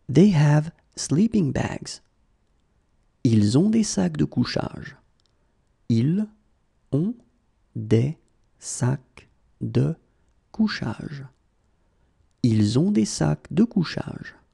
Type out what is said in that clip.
They have sleeping bags. Ils ont des sacs de couchage. Ils ont des sacs de couchage. Ils ont des sacs de couchage.